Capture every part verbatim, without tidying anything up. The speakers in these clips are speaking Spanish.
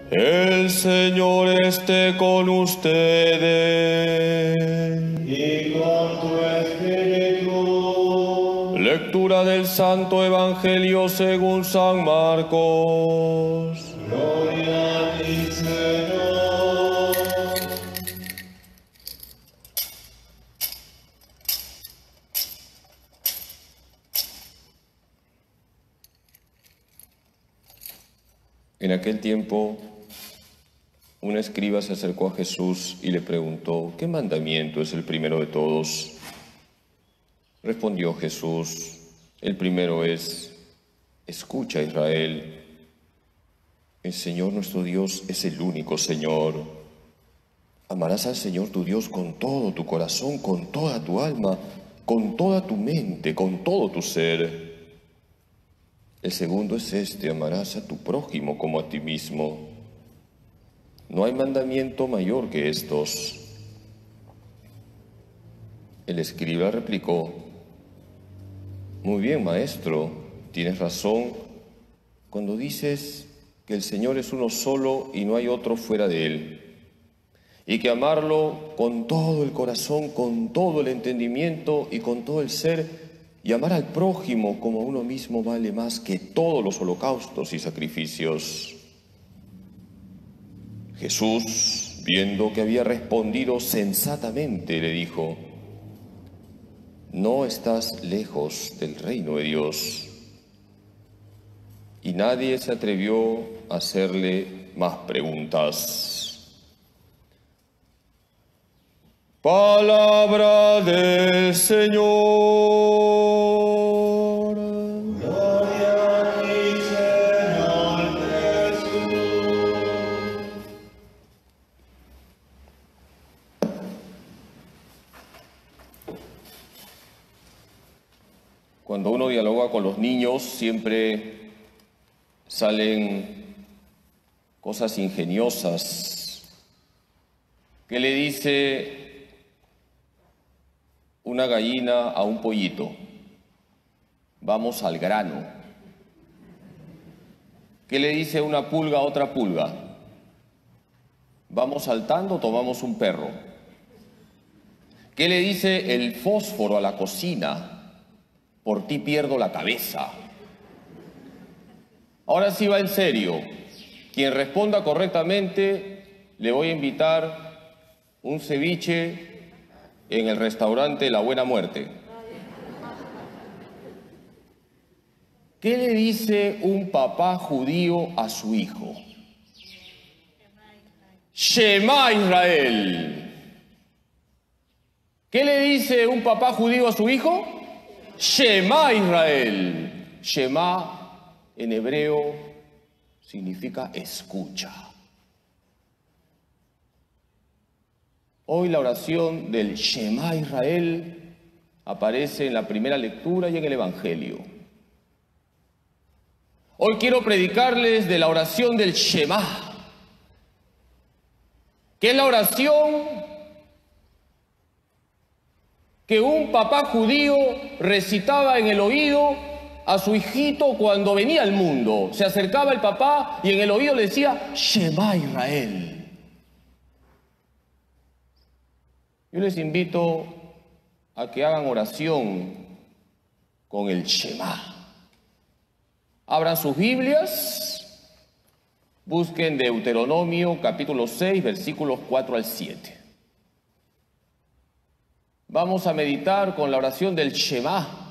El Señor esté con ustedes. Y con tu espíritu. Lectura del Santo Evangelio según San Marcos. Gloria a ti, Señor. En aquel tiempo, un escriba se acercó a Jesús y le preguntó: ¿qué mandamiento es el primero de todos? Respondió Jesús: el primero es: escucha, Israel. El Señor nuestro Dios es el único Señor. Amarás al Señor tu Dios con todo tu corazón, con toda tu alma, con toda tu mente, con todo tu ser. El segundo es este: amarás a tu prójimo como a ti mismo. No hay mandamiento mayor que estos. El escriba replicó: muy bien, maestro, tienes razón cuando dices que el Señor es uno solo y no hay otro fuera de Él, y que amarlo con todo el corazón, con todo el entendimiento y con todo el ser, y amar al prójimo como a uno mismo vale más que todos los holocaustos y sacrificios. Jesús, viendo que había respondido sensatamente, le dijo: no estás lejos del reino de Dios. Y nadie se atrevió a hacerle más preguntas. Palabra del Señor. Gloria a ti, Señor Jesús. Cuando uno dialoga con los niños, siempre salen cosas ingeniosas. ¿Qué le dice una gallina a un pollito? Vamos al grano. ¿Qué le dice una pulga a otra pulga? Vamos saltando, tomamos un perro. ¿Qué le dice el fósforo a la cocina? Por ti pierdo la cabeza. Ahora sí va en serio. Quien responda correctamente, le voy a invitar un ceviche en el restaurante La Buena Muerte. ¿Qué le dice un papá judío a su hijo? Shema Israel. ¿Qué le dice un papá judío a su hijo? Shema Israel. Shema en hebreo significa escucha. Hoy la oración del Shema Israel aparece en la primera lectura y en el Evangelio. Hoy quiero predicarles de la oración del Shema, que es la oración que un papá judío recitaba en el oído a su hijito cuando venía al mundo. Se acercaba el papá y en el oído le decía: Shema Israel. Yo les invito a que hagan oración con el Shema. Abran sus Biblias, busquen Deuteronomio capítulo seis, versículos cuatro al siete. Vamos a meditar con la oración del Shema.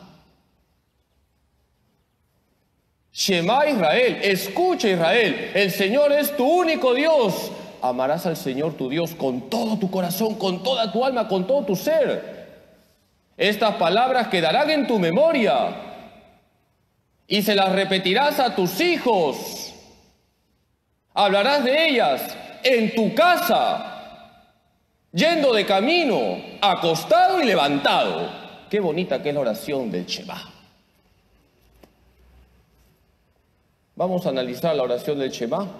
Shema Israel, escucha Israel, el Señor es tu único Dios. Amarás al Señor tu Dios con todo tu corazón, con toda tu alma, con todo tu ser. Estas palabras quedarán en tu memoria y se las repetirás a tus hijos. Hablarás de ellas en tu casa, yendo de camino, acostado y levantado. Qué bonita que es la oración del Shema. Vamos a analizar la oración del Shema.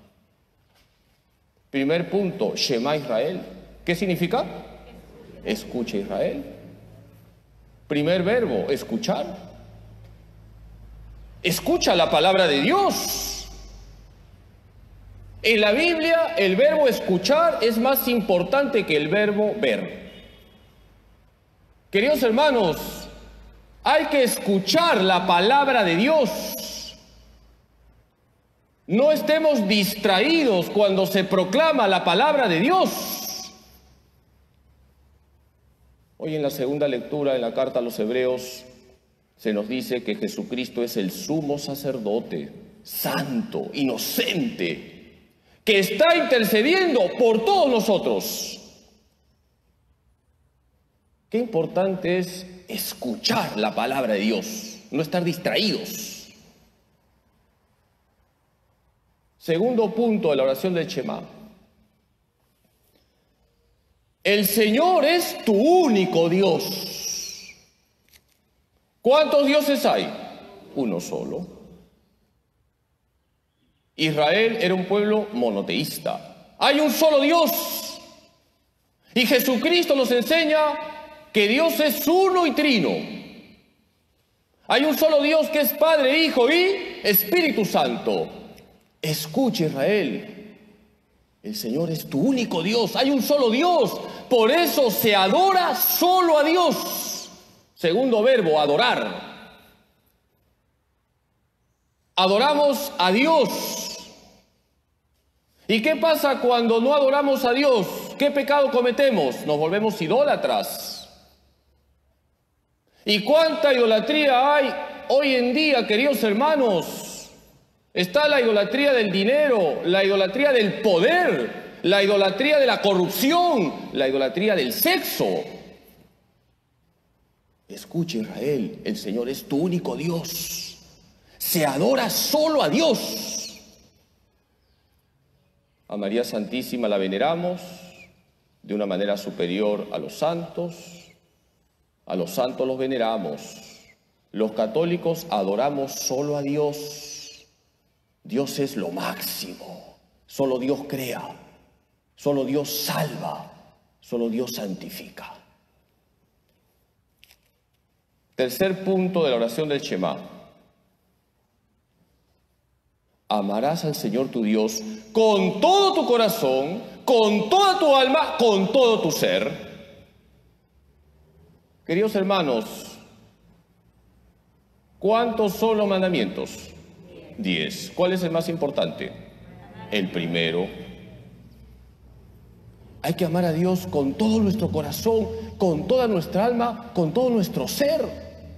Primer punto, Shema Israel. ¿Qué significa? Escucha Israel. Primer verbo, escuchar. Escucha la palabra de Dios. En la Biblia, el verbo escuchar es más importante que el verbo ver. Queridos hermanos, hay que escuchar la palabra de Dios. No estemos distraídos cuando se proclama la palabra de Dios. Hoy en la segunda lectura, en la carta a los Hebreos, se nos dice que Jesucristo es el sumo sacerdote, santo, inocente, que está intercediendo por todos nosotros. Qué importante es escuchar la palabra de Dios, no estar distraídos. Segundo punto de la oración del Shema. El Señor es tu único Dios. ¿Cuántos dioses hay? Uno solo. Israel era un pueblo monoteísta. Hay un solo Dios. Y Jesucristo nos enseña que Dios es uno y trino. Hay un solo Dios que es Padre, Hijo y Espíritu Santo. Escucha, Israel, el Señor es tu único Dios. Hay un solo Dios. Por eso se adora solo a Dios. Segundo verbo, adorar. Adoramos a Dios. ¿Y qué pasa cuando no adoramos a Dios? ¿Qué pecado cometemos? Nos volvemos idólatras. ¿Y cuánta idolatría hay hoy en día, queridos hermanos? Está la idolatría del dinero, la idolatría del poder, la idolatría de la corrupción, la idolatría del sexo. Escucha, Israel, el Señor es tu único Dios. Se adora solo a Dios. A María Santísima la veneramos de una manera superior a los santos. A los santos los veneramos. Los católicos adoramos solo a Dios. Dios es lo máximo. Solo Dios crea. Solo Dios salva. Solo Dios santifica. Tercer punto de la oración del Shema. Amarás al Señor tu Dios con todo tu corazón, con toda tu alma, con todo tu ser. Queridos hermanos, ¿cuántos son los mandamientos? Diez. ¿Cuál es el más importante? El primero. Hay que amar a Dios con todo nuestro corazón, con toda nuestra alma, con todo nuestro ser.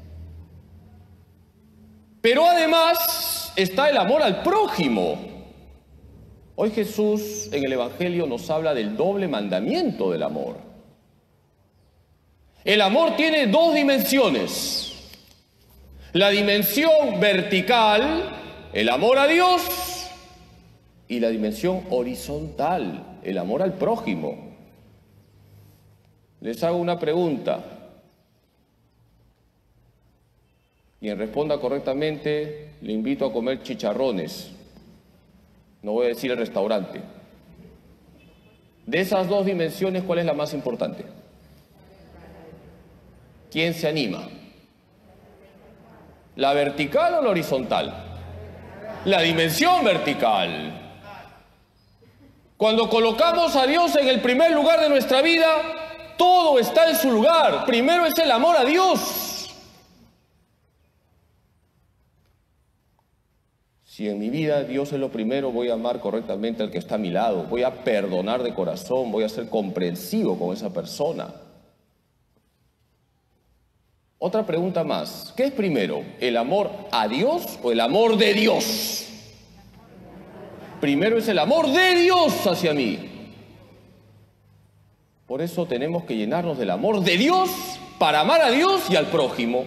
Pero además está el amor al prójimo. Hoy Jesús en el Evangelio nos habla del doble mandamiento del amor. El amor tiene dos dimensiones. La dimensión vertical, el amor a Dios, y la dimensión horizontal, el amor al prójimo. Les hago una pregunta. Quien responda correctamente, le invito a comer chicharrones. No voy a decir el restaurante. De esas dos dimensiones, ¿cuál es la más importante? ¿Quién se anima? ¿La vertical o la horizontal? La dimensión vertical. Cuando colocamos a Dios en el primer lugar de nuestra vida, todo está en su lugar. Primero es el amor a Dios. Si en mi vida Dios es lo primero, voy a amar correctamente al que está a mi lado, voy a perdonar de corazón, voy a ser comprensivo con esa persona. Otra pregunta más, ¿qué es primero? ¿El amor a Dios o el amor de Dios? Primero es el amor de Dios hacia mí. Por eso tenemos que llenarnos del amor de Dios para amar a Dios y al prójimo.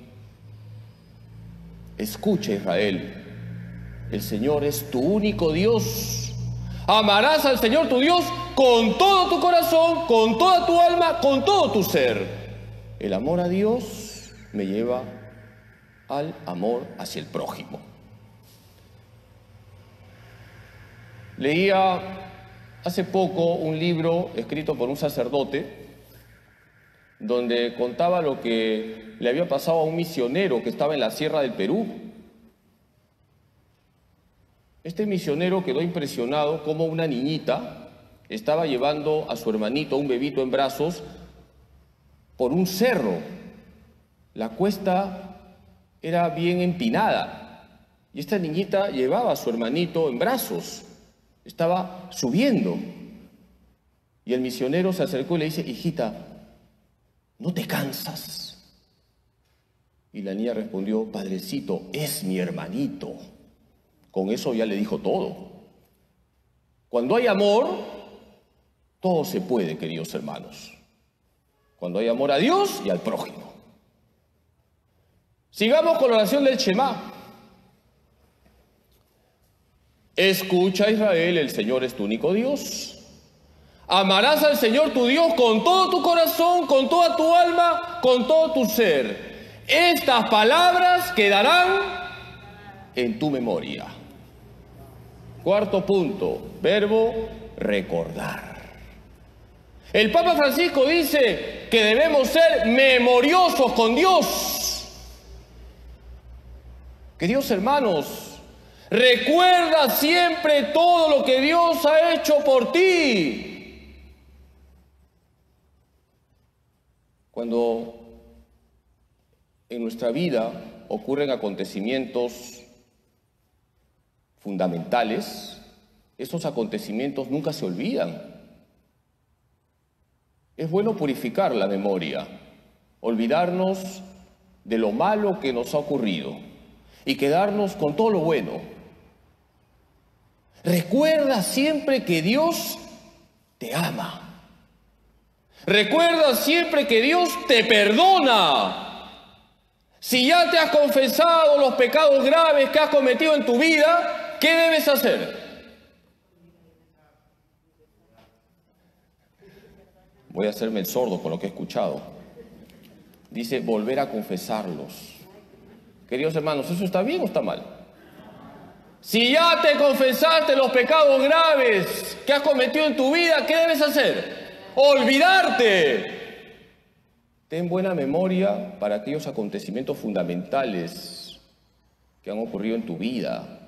Escucha, Israel. El Señor es tu único Dios. Amarás al Señor tu Dios con todo tu corazón, con toda tu alma, con todo tu ser. El amor a Dios me lleva al amor hacia el prójimo. Leía hace poco un libro escrito por un sacerdote donde contaba lo que le había pasado a un misionero que estaba en la sierra del Perú. Este misionero quedó impresionado cómo una niñita estaba llevando a su hermanito, un bebito en brazos, por un cerro. La cuesta era bien empinada y esta niñita llevaba a su hermanito en brazos. Estaba subiendo. Y el misionero se acercó y le dice: hijita, ¿no te cansas? Y la niña respondió: padrecito, es mi hermanito. Con eso ya le dijo todo. Cuando hay amor, todo se puede, queridos hermanos. Cuando hay amor a Dios y al prójimo. Sigamos con la oración del Shema. Escucha, Israel, el Señor es tu único Dios. Amarás al Señor tu Dios con todo tu corazón, con toda tu alma, con todo tu ser. Estas palabras quedarán en tu memoria. Cuarto punto, verbo recordar. El Papa Francisco dice que debemos ser memoriosos con Dios. Queridos hermanos, recuerda siempre todo lo que Dios ha hecho por ti. Cuando en nuestra vida ocurren acontecimientos fundamentales, esos acontecimientos nunca se olvidan. Es bueno purificar la memoria, olvidarnos de lo malo que nos ha ocurrido y quedarnos con todo lo bueno. Recuerda siempre que Dios te ama. Recuerda siempre que Dios te perdona. Si ya te has confesado los pecados graves que has cometido en tu vida, ¿qué debes hacer? Voy a hacerme el sordo con lo que he escuchado. Dice volver a confesarlos. Queridos hermanos, ¿eso está bien o está mal? Si ya te confesaste los pecados graves que has cometido en tu vida, ¿qué debes hacer? Olvidarte. Ten buena memoria para aquellos acontecimientos fundamentales que han ocurrido en tu vida.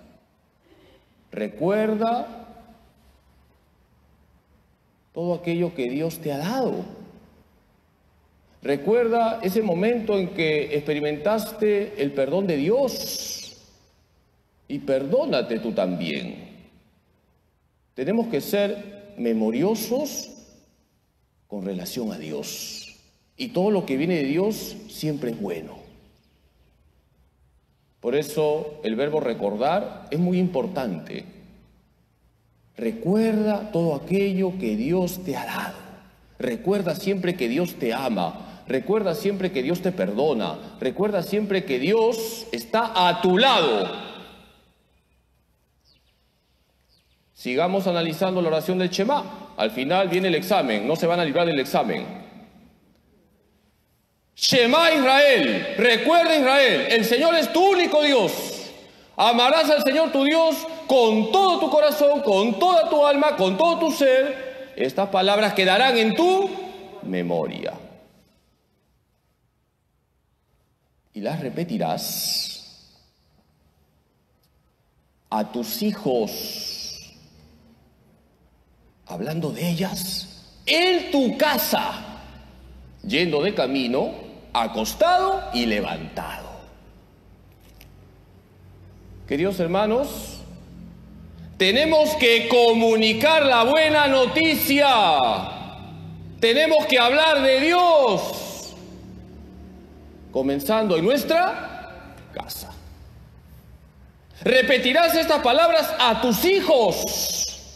Recuerda todo aquello que Dios te ha dado. Recuerda ese momento en que experimentaste el perdón de Dios y perdónate tú también. Tenemos que ser memoriosos con relación a Dios. Y todo lo que viene de Dios siempre es bueno. Por eso el verbo recordar es muy importante. Recuerda todo aquello que Dios te ha dado. Recuerda siempre que Dios te ama. Recuerda siempre que Dios te perdona. Recuerda siempre que Dios está a tu lado. Sigamos analizando la oración del Shema. Al final viene el examen. No se van a librar del examen. Shema Israel. Recuerda Israel. El Señor es tu único Dios. Amarás al Señor tu Dios con todo tu corazón, con toda tu alma, con todo tu ser. Estas palabras quedarán en tu memoria. Y las repetirás a tus hijos, hablando de ellas, en tu casa, yendo de camino, acostado y levantado. Queridos hermanos, tenemos que comunicar la buena noticia. Tenemos que hablar de Dios, comenzando en nuestra casa. Repetirás estas palabras a tus hijos.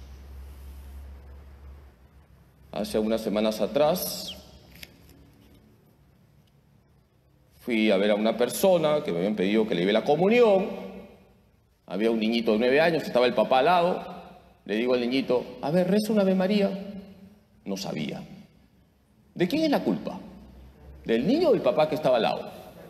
Hace unas semanas atrás fui a ver a una persona que me habían pedido que le lleve la comunión. Había un niñito de nueve años, estaba el papá al lado. Le digo al niñito: a ver, reza una Ave María. No sabía. ¿De quién es la culpa? ¿Del niño o del papá que estaba al lado?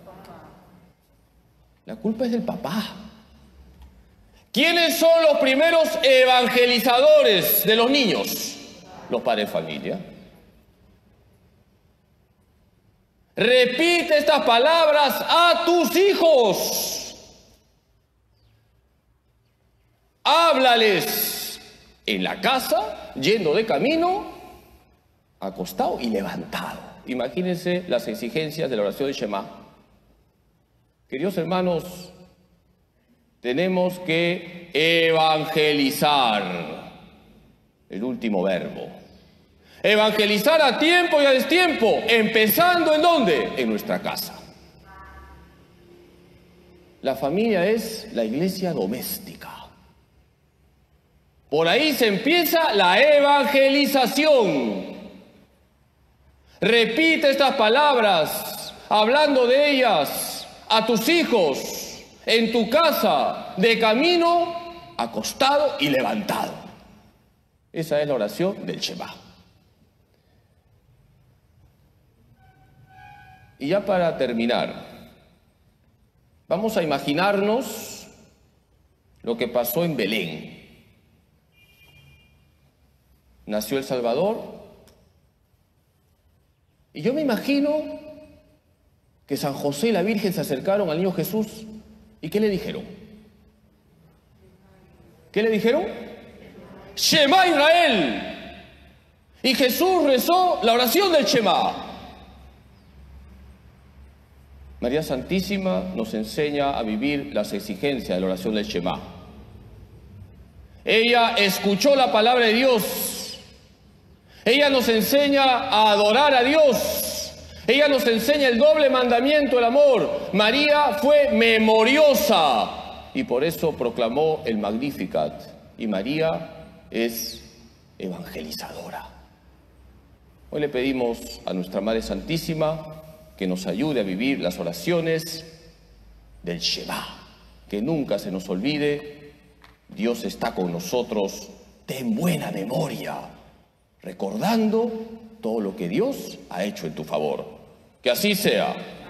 La culpa es del papá. ¿Quiénes son los primeros evangelizadores de los niños? Los padres de familia. Repite estas palabras a tus hijos. háblales en la casa, yendo de camino, acostado y levantado. Imagínense las exigencias de la oración de Shema. Queridos hermanos, tenemos que evangelizar, el último verbo. Evangelizar a tiempo y a destiempo, empezando ¿en dónde? En nuestra casa. La familia es la iglesia doméstica. Por ahí se empieza la evangelización. Repite estas palabras, hablando de ellas a tus hijos, en tu casa, de camino, acostado y levantado. Esa es la oración del Shema. Y ya para terminar, vamos a imaginarnos lo que pasó en Belén. Nació el Salvador. Y yo me imagino que San José y la Virgen se acercaron al niño Jesús. ¿Y qué le dijeron? ¿Qué le dijeron? Shema Israel. Y Jesús rezó la oración del Shema. María Santísima nos enseña a vivir las exigencias de la oración del Shema. Ella escuchó la palabra de Dios. Ella nos enseña a adorar a Dios. Ella nos enseña el doble mandamiento del amor. María fue memoriosa y por eso proclamó el Magnificat. Y María es evangelizadora. Hoy le pedimos a nuestra Madre Santísima que nos ayude a vivir las oraciones del Shema. Que nunca se nos olvide, Dios está con nosotros. Ten buena memoria, recordando todo lo que Dios ha hecho en tu favor. Que así sea.